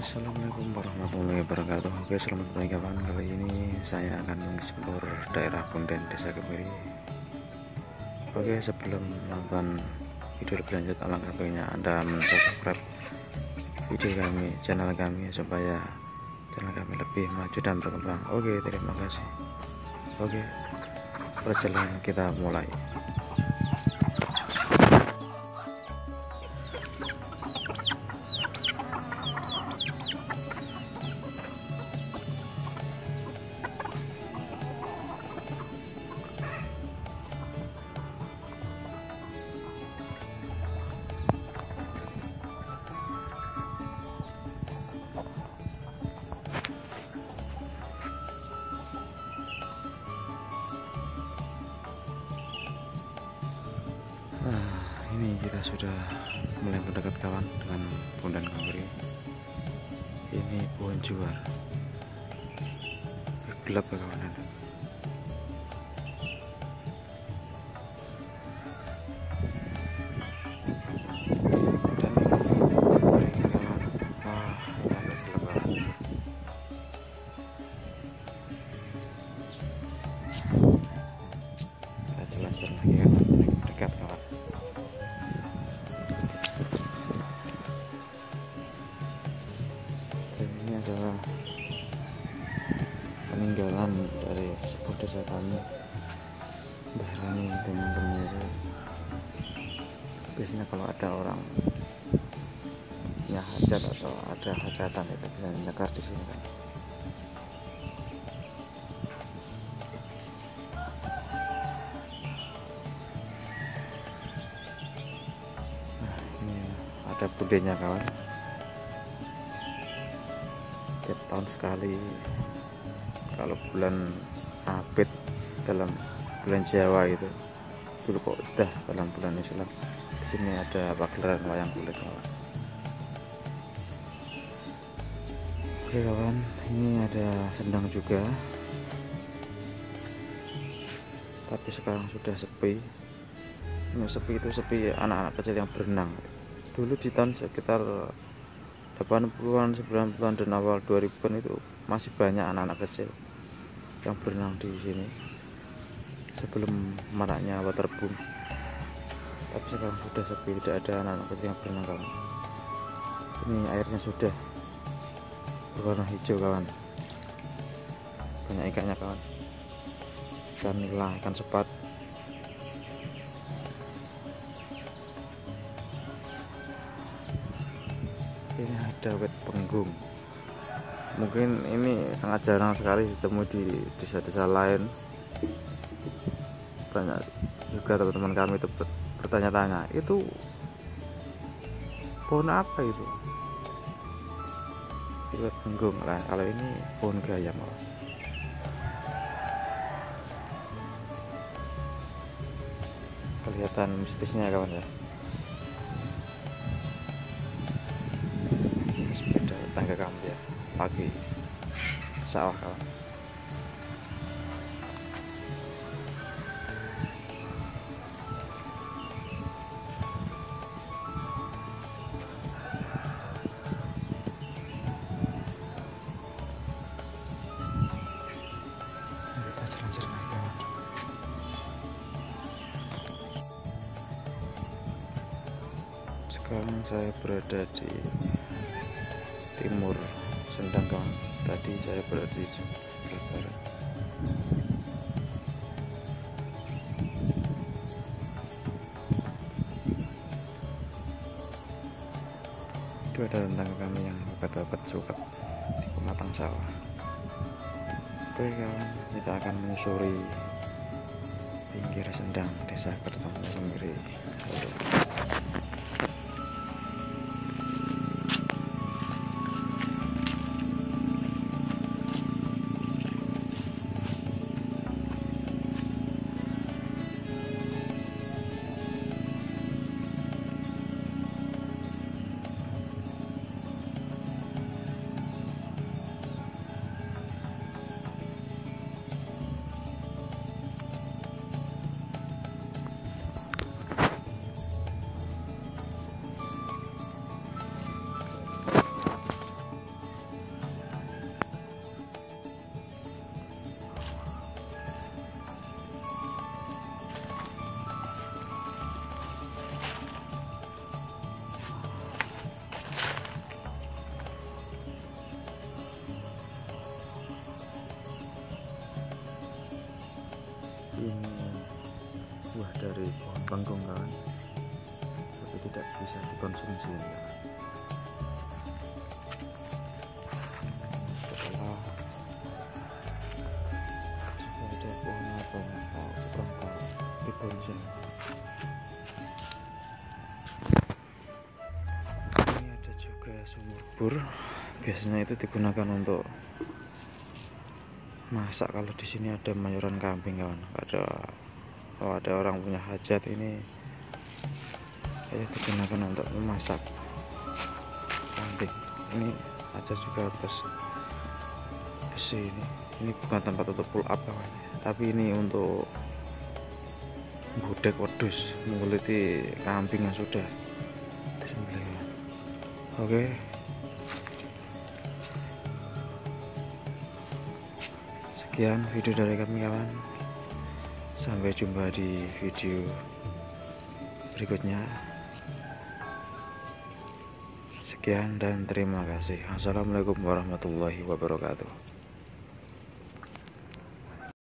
Assalamualaikum warahmatullahi wabarakatuh. Oke, selamat pagi kawan. Kali ini saya akan mengeksplor daerah Punden, Desa Kemiri. Oke, sebelum nonton video lebih lanjut, alangkah baiknya Anda subscribe video kami, channel kami, supaya channel kami lebih maju dan berkembang. Oke, terima kasih. Oke, perjalanan kita mulai. Nah, ini kita sudah mulai mendekat kawan dengan Punden Kemiri. Ini pohon juar. Gelap ya kawan. Dan ini kawan. Wah, ini agak gelap kawan. Kita jelaskan lagi kan, dekat kawan. Ini adalah peninggalan dari sebuah desa kami, Mbah Rani Gunung Kemiri. Biasanya kalau ada orang punya hajat atau ada hajatan itu bisa nyekar di sini kan. Nah, ini ada budenya kawan. Tiap tahun sekali kalau bulan Abid dalam bulan Jawa itu, dulu kok udah dalam bulan Islam, di sini ada pagelaran wayang kulit kawan. Oke kawan, ini ada sendang juga, tapi sekarang sudah sepi. Ini sepi itu sepi anak-anak kecil yang berenang. Dulu di tahun sekitar 80-an, 90-an dan awal 2000-an itu masih banyak anak-anak kecil yang berenang di sini sebelum maraknya waterboom. Tapi sekarang sudah sepi, tidak ada anak-anak kecil yang berenang kawan. Ini airnya sudah berwarna hijau kawan. Banyak ikannya kawan. Ikan nila, ikan sepat. Ini ada wet penggung. Mungkin ini sangat jarang sekali ditemu di desa-desa lain. Banyak juga teman-teman kami itu bertanya-tanya, itu pohon apa itu? Wet penggung lah. Kalau ini pohon gayam. Kelihatan mistisnya kawan ya. Sepeda tangga kami ya, pagi sawah kawan. Kita jalan-jalan lagi kawan. Sekarang saya berada di timur Sendang kawan. Tadi saya berada di sebelah barat. Itu ada tetangga kami yang babat-babat suket di pematang sawah. Oke kawan, kita akan menyusuri pinggir Sendang, Desa Kertomo Kemiri. kangkung kawan, tapi tidak bisa dikonsumsi kawan. Setelah juga ada pohon apa kurang tahu di bonceng. Ini ada juga sumur bor, biasanya itu digunakan untuk masak. Kalau di sini ada mayuran kambing kawan, kalau ada orang punya hajat ini digunakan untuk memasak kambing. Ini ada juga besi ini bukan tempat untuk pull up kawan, tapi ini untuk budek wedus menguliti kambing yang sudah disembelih. Oke, sekian video dari kami kawan, sampai jumpa di video berikutnya. Sekian dan terima kasih. Assalamualaikum warahmatullahi wabarakatuh.